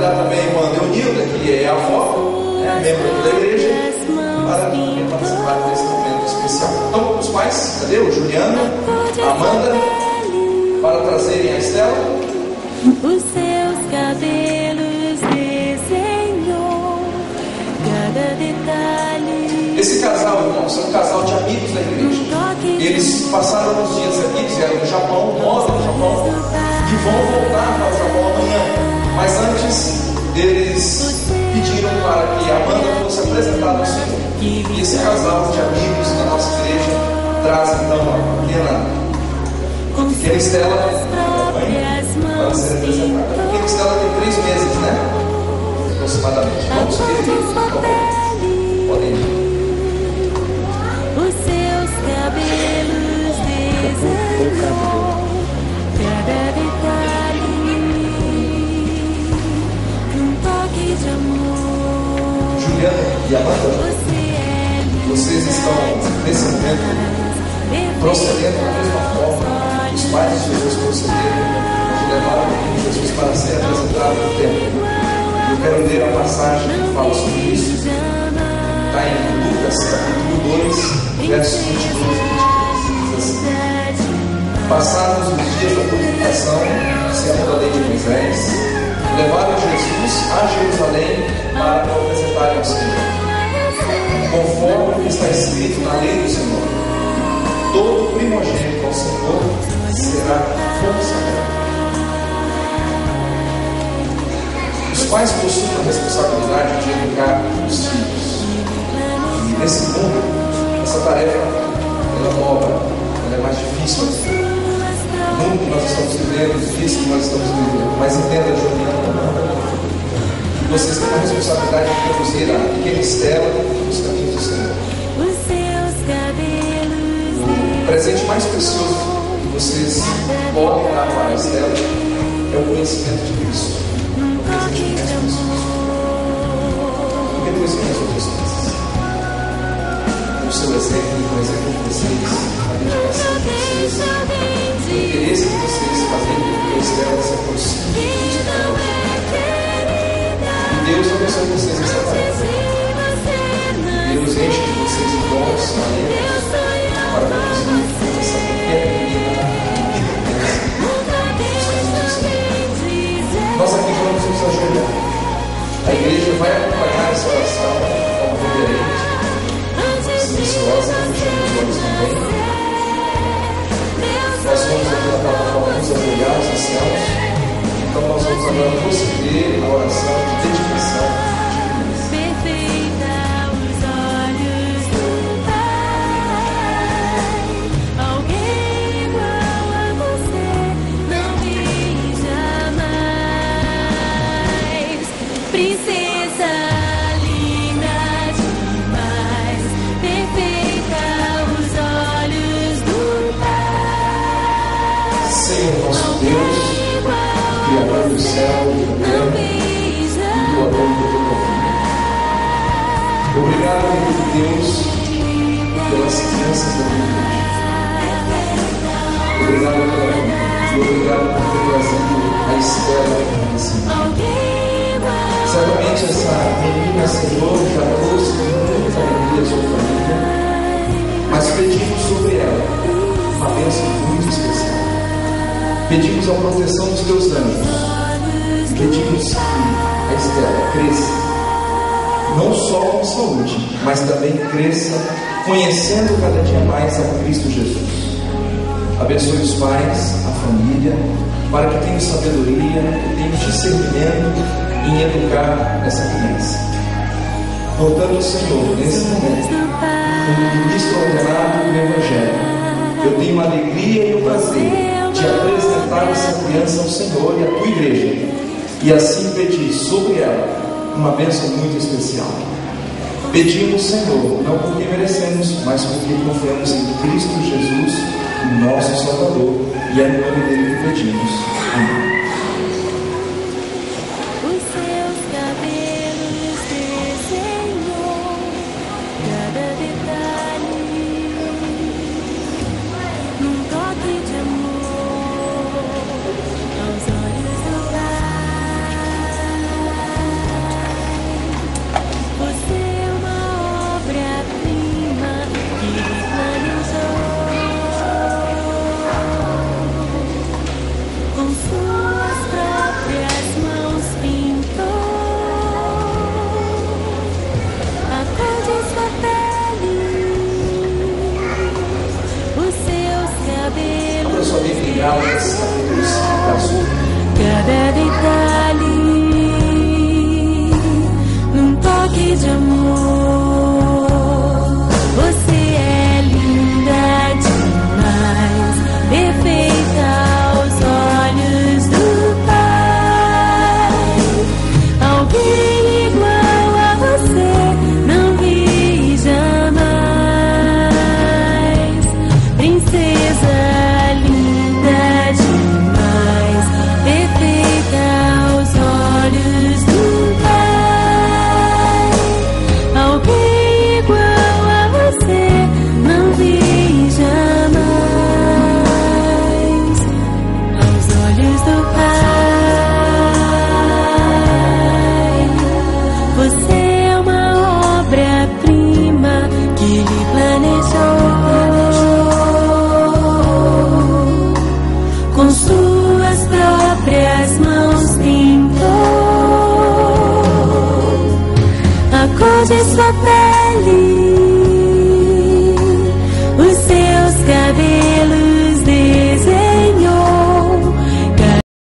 convidar também a irmã Leonilda, que é a avó, membro aqui da igreja, para também participar desse momento especial. Então, os pais, cadê? O Juliano, a Amanda, para trazerem a Estela. Os seus cabelos desenhou cada detalhe. Esse casal, irmãos, é um casal de amigos da igreja. Eles passaram uns dias aqui, vieram do Japão, moram no Japão, e vão voltar para o Japão amanhã. Mas antes, eles pediram para que a Amanda fosse apresentada ao Senhor. E esse casal de amigos da nossa igreja traz então a pequena Estela para ser apresentada. A pequena Estela tem 3 meses, né? Aproximadamente. Vamos ver. Podem ir. Os seus cabelos desenhou cada detalhe num toque de amor. Juliana e Amanda, vocês estão nesse momento procedendo da mesma forma que os pais de Jesus procederam, que levaram Jesus para ser apresentado no templo. Eu quero ler a passagem que fala sobre isso. Está em Lucas capítulo 2, versos 22 e 23. Diz assim: passados os dias da purificação, segundo a lei de Moisés, levaram Jesus a Jerusalém para o apresentarem ao Senhor, conforme o que está escrito na lei do Senhor: todo primogênito ao Senhor será consagrado. Os pais possuem a responsabilidade de educar os filhos. E nesse mundo, essa tarefa ela é nova, ela é mais difícil. O mundo que nós estamos vivendo, os dias que nós estamos vivendo. Mas entenda, Juliana, que vocês têm a responsabilidade de conduzir a pequena Estela nos caminhos do Senhor. O presente mais precioso que vocês podem dar para a Estela é o conhecimento de Cristo. O presente mais precioso. Porque depois vem as outras coisas. O seu exemplo, o exemplo de vocês, a dedicação de vocês, o interesse de vocês fazendo com que a Estela se aproxime de Cristo. E Deus abençoe vocês nessa tarefa. Deus enche de vocês de bons talentos para conduzir essa pequena menina. Nós aqui vamos nos ajoelhar. A igreja vai acompanhar essa oração de forma reverente, silenciosa, fechando os olhos também. Nós vamos aqui na plataforma nos ajoelhar, os anciãos. Então nós vamos agora proceder a oração de dedicação. Princesa linda demais, perfeita aos olhos do Pai. Senhor nosso Deus, Criador do céu e da terra, e do amor do teu povo. Obrigado, meu Deus, pelas crianças da minha igreja. Obrigado pela vida. E obrigado por ter trazido a Estela nesse mundo. Certamente essa menina, Senhor, já trouxe muita alegria à sua família, mas pedimos sobre ela uma bênção muito especial. Pedimos a proteção dos teus anjos. Pedimos que a Estela cresça, não só com saúde, mas também cresça conhecendo cada dia mais a Cristo Jesus. Abençoe os pais, a família, para que tenham sabedoria, que tenham discernimento em educar essa criança. Portanto, Senhor, nesse momento, como ministro ordenado do Evangelho, eu tenho a alegria e o prazer de apresentar essa criança ao Senhor e à tua igreja, e assim pedir sobre ela uma bênção muito especial. Pedimos, Senhor, não porque merecemos, mas porque confiamos em Cristo Jesus, o nosso Salvador, e é no nome dele que pedimos. Amém. que lhe planejou, com suas próprias mãos pintou a cor de sua pele.